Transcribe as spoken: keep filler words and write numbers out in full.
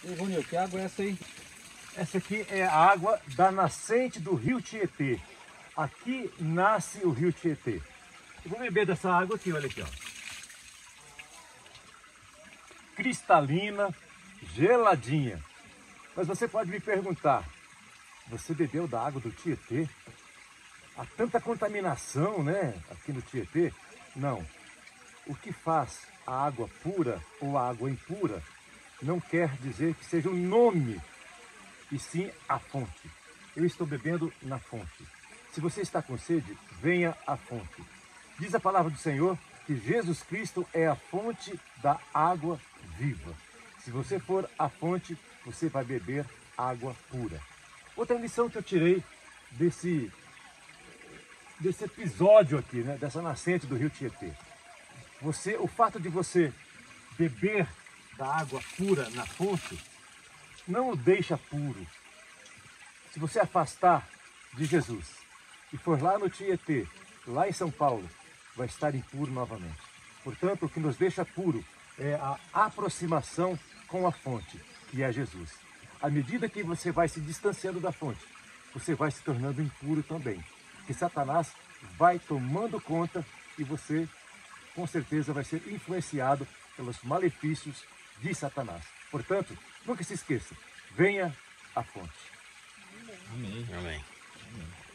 E Rony, que água é essa aí? Essa aqui é a água da nascente do rio Tietê. Aqui nasce o rio Tietê. Eu vou beber dessa água aqui, olha aqui, ó. Cristalina, geladinha. Mas você pode me perguntar, você bebeu da água do Tietê? Há tanta contaminação, né, aqui no Tietê? Não. O que faz a água pura ou a água impura não quer dizer que seja o nome, e sim a fonte. Eu estou bebendo na fonte. Se você está com sede, venha à fonte. Diz a palavra do Senhor que Jesus Cristo é a fonte da água viva. Se você for à fonte, você vai beber água pura. Outra lição que eu tirei desse, desse episódio aqui, né, dessa nascente do rio Tietê. Você, o fato de você beber da água pura na fonte não o deixa puro. Se você afastar de Jesus e for lá no Tietê, lá em São Paulo, vai estar impuro novamente. Portanto, o que nos deixa puro é a aproximação com a fonte, que é Jesus. À medida que você vai se distanciando da fonte, você vai se tornando impuro também. Que Satanás vai tomando conta e você, com certeza, vai ser influenciado pelos malefícios de Satanás. Portanto, nunca se esqueça, venha à fonte. Amém. Amém. Amém.